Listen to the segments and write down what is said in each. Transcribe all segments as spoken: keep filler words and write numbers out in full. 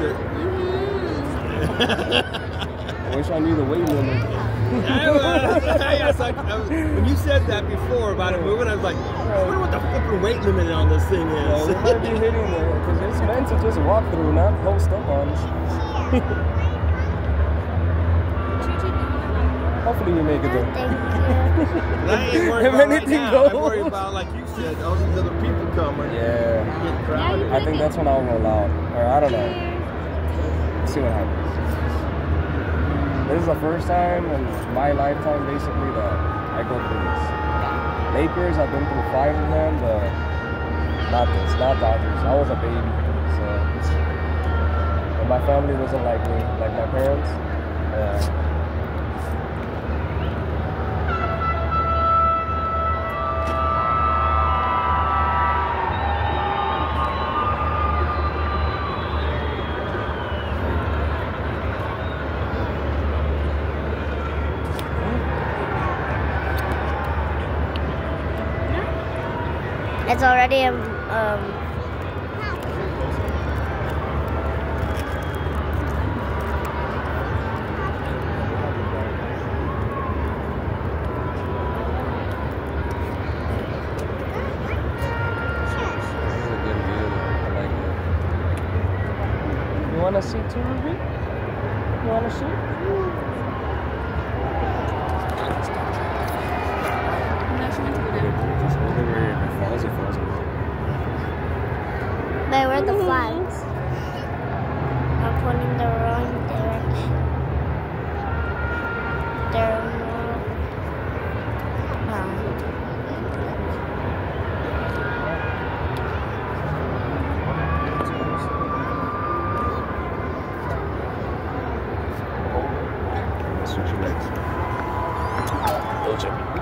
it. I wish I knew the weight limit. I was like, I was, when you said that before about it moving, I was like, I wonder what the flipping weight limit on this thing is. Well, we might be hitting it because it's meant to just walk through, not post up on. Hopefully you make it there. Thank you. I ain't worried If about right anything now. goes. I'm worried about, like you said, all these other people coming. Yeah. Get crowded. I think that's when I'll roll out. Or I don't know. Let's see what happens. This is the first time in my lifetime, basically, that I go through this. Lakers, I've been through five of them, but not this, not Dodgers. I was a baby, so. And my family doesn't like me, like my parents. Yeah. It's already um, um You want to see too, Ruby? You want to see? But where are the flags? I'm pointing the wrong direction. They're Switch your legs. Go check it.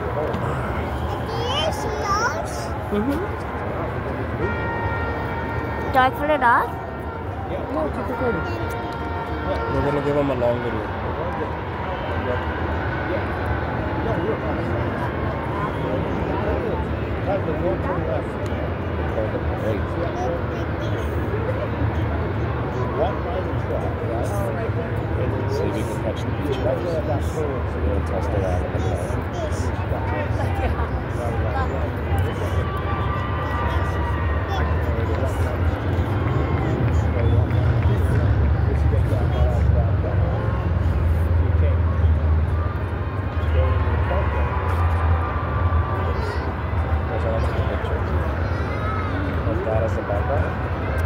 Yes, yours. Mm-hmm. Do I cut it off? Yeah, no, keep recording. We're gonna give them a long video. Great. See if you can catch the beach balls. We'll test it out in the that as the background.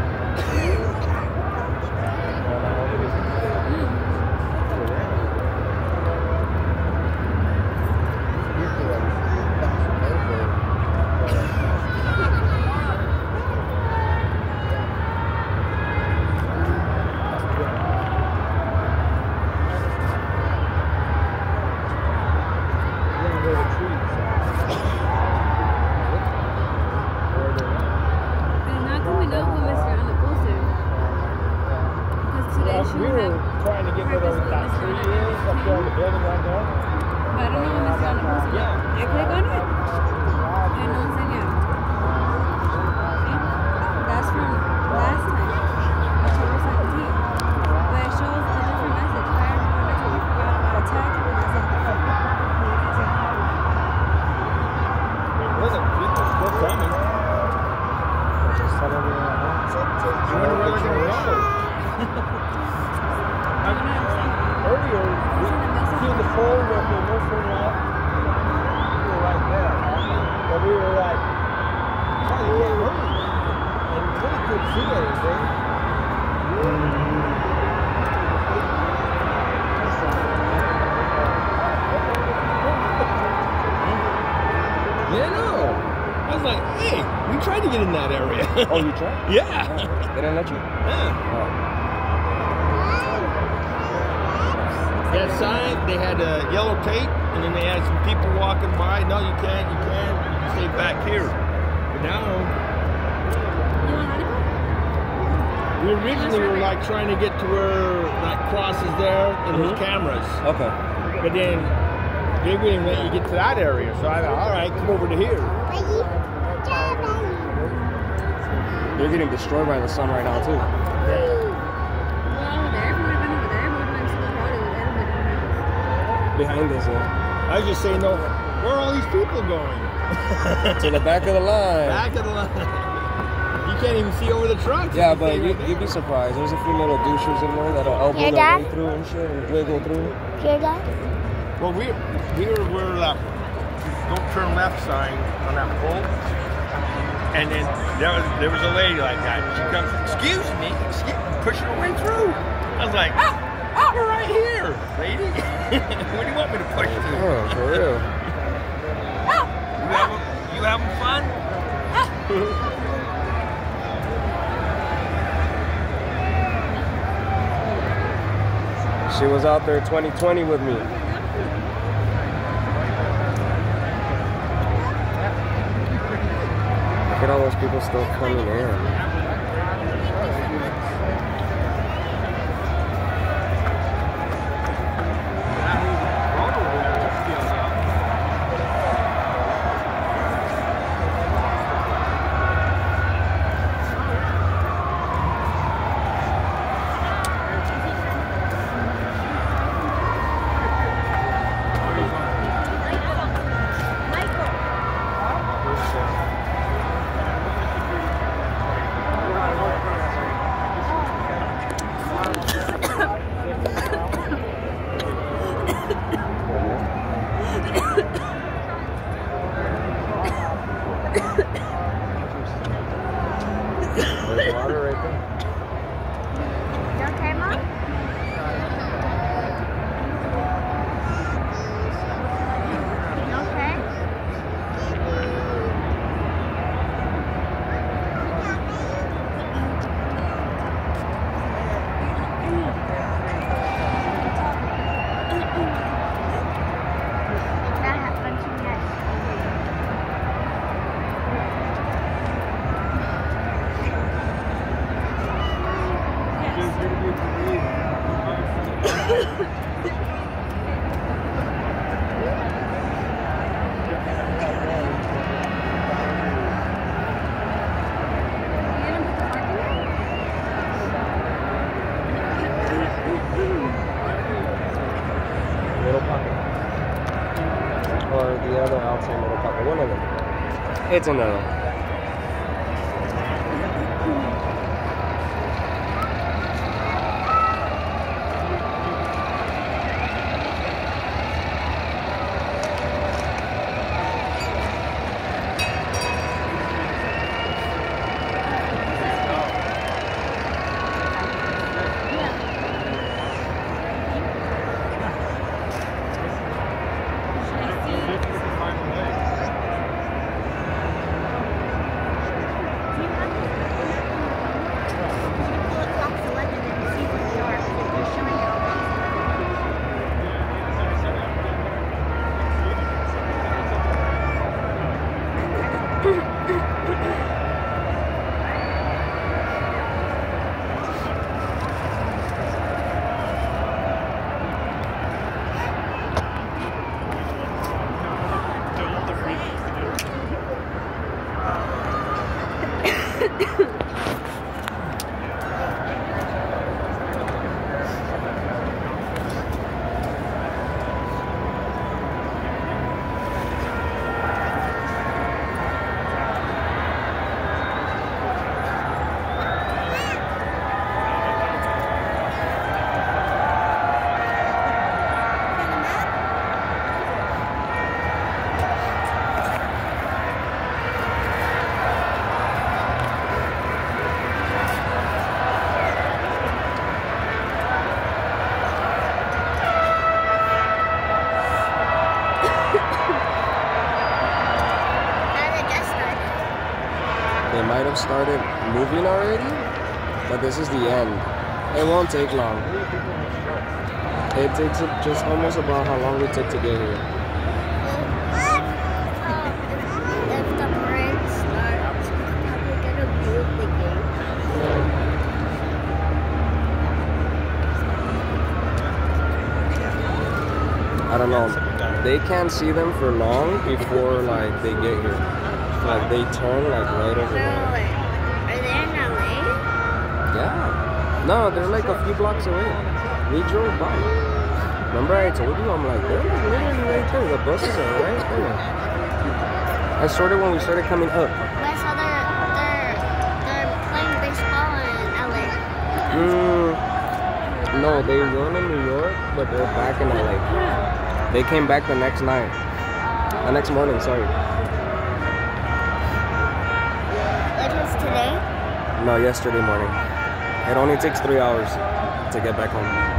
We were trying to get rid of that tree is up there in the building right there. But I don't know when it's on the poster. Yeah. I click on it. And no enseña. Okay. That's from last time, October seventeenth. But it shows a different message. Fire department, we forgot about attack. And that's it. It wasn't. People still coming. Just tell everyone at home. You wonder where they're going to go. Earlier, we see the pole where the Muslim left. We were right there. But we were like, oh, you ain't hurt. And we really couldn't see anything. Yeah, no. I was like, hey, we tried to get in that area. Oh, you tried? Yeah. Oh, they didn't let you? Yeah. Oh. That sign, they had uh, yellow tape, and then they had some people walking by. No, you can't, you can't. You can stay back here. But now, You want honeycomb? we originally were like trying to get to where that cross is there, and there's Mhm. cameras. Okay. But then they wouldn't let you get to that area. So I thought, all right, come over to here. They're getting destroyed by the sun right now too. behind us, yeah. I was just saying, no, where are all these people going? To the back of the line. Back of the line. You can't even see over the trucks. Yeah, You but stay you, right there. you'd be surprised. There's a few little douchers in there that'll elbow Your their dad? way through and shit and wiggle through. Hear that? Well, we we were where that don't turn left sign on that pole, and then there was there was a lady like that. She comes, excuse me, excuse, pushing her way through. I was like, ah, you're right here, lady. What do you want me to push you? Oh, for real. You having you having fun? She was out there twenty twenty with me. Look at all those people still coming in. There's water right there. You okay, Mom? You okay? That happened to me. Little pocket. Or the other outside little pocket. One of them. It's another. They might have started moving already, but this is the end. It won't take long. It takes just almost about how long we took to get here. If the parade starts, we're gonna move the game. I don't know. They can't see them for long before like they get here. Like they turn like right over there. Are they in L A? Yeah. No, they're like a few blocks away. We drove by. Remember I told you? I'm like, they're literally right there. The buses are right there. I started when we started coming up. But I saw they're, they're, they're playing baseball in L A. Mm, no, they won in New York, but they're back in L A. They came back the next night. The next morning, sorry. It was today? No, yesterday morning. It only takes three hours to get back home.